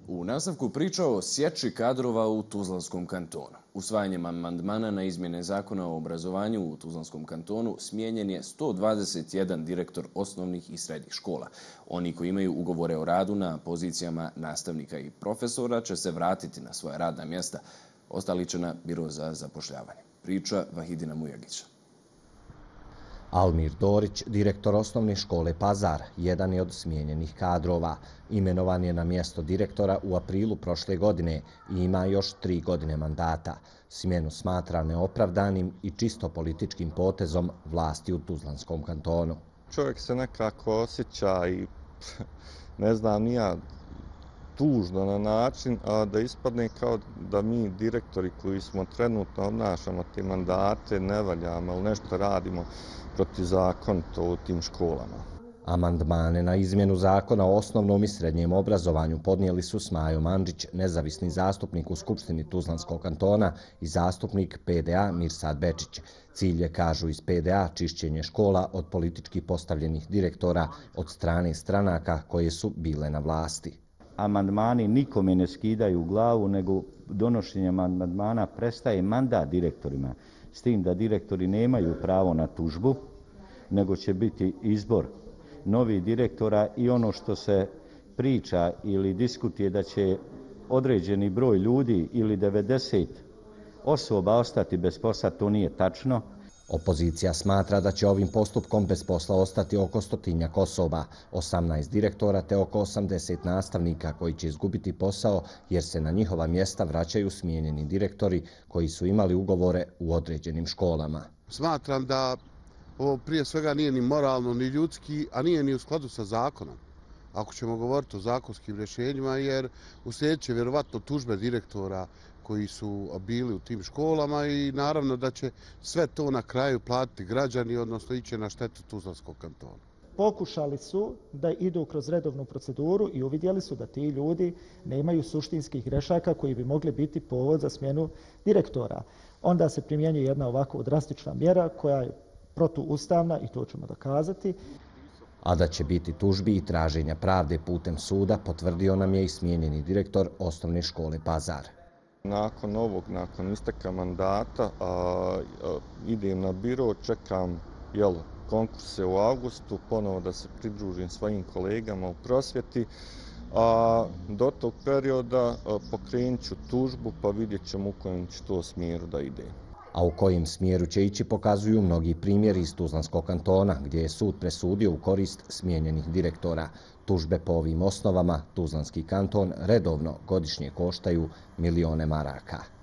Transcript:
U nastavku priča o sječi kadrova u Tuzlanskom kantonu. Usvajanjem amandmana na izmjene zakona o obrazovanju u Tuzlanskom kantonu smijenjen je 121 direktor osnovnih i srednjih škola. Oni koji imaju ugovore o radu na pozicijama nastavnika i profesora će se vratiti na svoja radna mjesta. Ostali će na biro za zapošljavanje. Priča Vahidina Mujagića. Almir Dorić, direktor osnovne škole Pazar, jedan je od smijenjenih kadrova. Imenovan je na mjesto direktora u aprilu prošle godine i ima još 3 godine mandata. Smjenu smatra neopravdanim i čisto političkim potezom vlasti u Tuzlanskom kantonu. Čovjek se nekako osjeća i ne znam ni ja, tužno na način da ispadne kao da mi direktori koji smo trenutno obnašamo te mandate ne valjamo ili nešto radimo protivzakonito u tim školama. Amandmane na izmjenu zakona o osnovnom i srednjem obrazovanju podnijeli su Smajo Mandžić, nezavisni zastupnik u Skupštini Tuzlanskog kantona i zastupnik PDA Mirsad Bečić. Cilj je, kažu iz PDA, čišćenje škola od politički postavljenih direktora od strane stranaka koje su bile na vlasti. Amandmani nikome ne skidaju glavu, nego donošenjem amandmana prestaje mandat direktorima. S tim da direktori nemaju pravo na tužbu, nego će biti izbor novih direktora i ono što se priča ili diskutuje da će određeni broj ljudi ili 90 osoba ostati bez posla, to nije tačno. Opozicija smatra da će ovim postupkom bez posla ostati oko 100 osoba, 18 direktora te oko 80 nastavnika koji će izgubiti posao jer se na njihova mjesta vraćaju smijenjeni direktori koji su imali ugovore u određenim školama. Smatram da ovo prije svega nije ni moralno, ni ljudski, a nije ni u skladu sa zakonom. Ako ćemo govoriti o zakonskim rješenjima, jer uslijedit će vjerovatno tužbe direktora koji su bili u tim školama i naravno da će sve to na kraju platiti građani, odnosno ići na štetu Tuzlanskog kantona. Pokušali su da idu kroz redovnu proceduru i uvidjeli su da ti ljudi nemaju suštinskih grešaka koji bi mogli biti povod za smjenu direktora. Onda se primjenjuje jedna ovako drastična mjera koja je protuustavna i to ćemo dokazati. A da će biti tužbi i traženja pravde putem suda potvrdio nam je i smijenjeni direktor osnovne škole Pazar. Nakon isteka mandata idem na biro, čekam konkurse u avgustu, ponovo da se pridružim svojim kolegama u prosvjeti. Do tog perioda pokrenut ću tužbu pa vidjet ćemo u kojem će to smjeru da ide. A u kojem smjeru će ići pokazuju mnogi primjeri iz Tuzlanskog kantona, gdje je sud presudio u korist smijenjenih direktora. Tužbe po ovim osnovama Tuzlanski kanton redovno godišnje koštaju milione maraka.